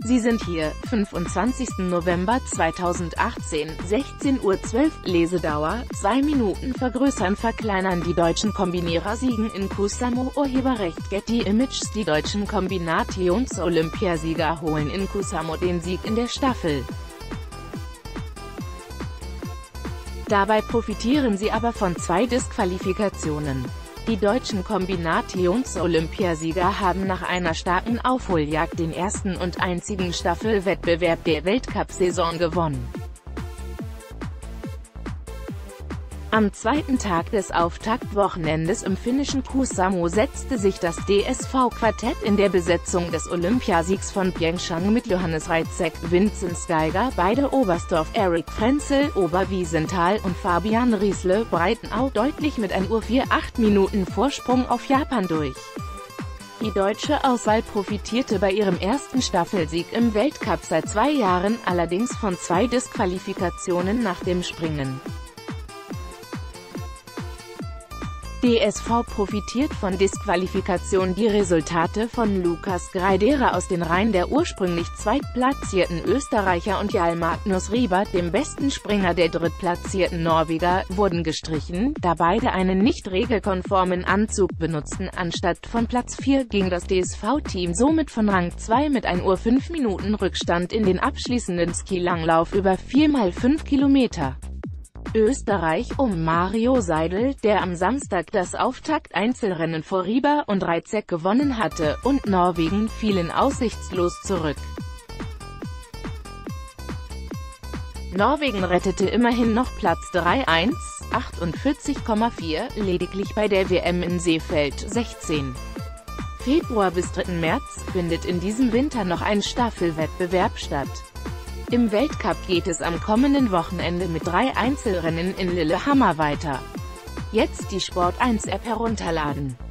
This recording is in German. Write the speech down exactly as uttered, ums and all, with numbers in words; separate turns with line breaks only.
Sie sind hier, fünfundzwanzigsten November zweitausendachtzehn, sechzehn Uhr zwölf, Lesedauer, zwei Minuten. Vergrößern verkleinern die deutschen Kombinierer siegen in Kusamo, Urheberrecht Getty Images. Die deutschen Kombinations-Olympiasieger holen in Kusamo den Sieg in der Staffel. Dabei profitieren sie aber von zwei Disqualifikationen. Die deutschen Kombinations-Olympiasieger haben nach einer starken Aufholjagd den ersten und einzigen Staffelwettbewerb der Weltcup-Saison gewonnen. Am zweiten Tag des Auftaktwochenendes im finnischen Kusamo setzte sich das D S V-Quartett in der Besetzung des Olympiasiegs von Pyeongchang mit Johannes Reitzek, Vinzenz Geiger, beide Oberstdorf, Erik Frenzel, Oberwiesenthal und Fabian Riesle-Breitenau deutlich mit ein Uhr acht Minuten Vorsprung auf Japan durch. Die deutsche Auswahl profitierte bei ihrem ersten Staffelsieg im Weltcup seit zwei Jahren allerdings von zwei Disqualifikationen nach dem Springen. D S V profitiert von Disqualifikation. Die Resultate von Lukas Greidera aus den Reihen der ursprünglich zweitplatzierten Österreicher und Jarl Magnus Rieber, dem besten Springer der drittplatzierten Norweger, wurden gestrichen, da beide einen nicht regelkonformen Anzug benutzten. Anstatt von Platz vier ging das D S V-Team somit von Rang zwei mit ein Uhr fünf Minuten Rückstand in den abschließenden Skilanglauf über vier mal fünf Kilometer. Österreich um Mario Seidel, der am Samstag das Auftakt-Einzelrennen vor Rieber und Reitzek gewonnen hatte, und Norwegen fielen aussichtslos zurück. Norwegen rettete immerhin noch Platz drei, eins Komma achtundvierzig Komma vier, lediglich bei der W M in Seefeld. sechzehnten Februar bis dritten März findet in diesem Winter noch ein Staffelwettbewerb statt. Im Weltcup geht es am kommenden Wochenende mit drei Einzelrennen in Lillehammer weiter. Jetzt die Sport eins App herunterladen.